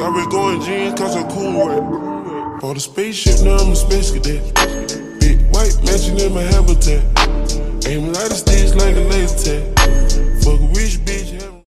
Got me going jeans cause I'm cool right. Bought a spaceship, now I'm a space cadet. Big white mansion in my habitat. Aiming like a stage like a laser tag. Fuck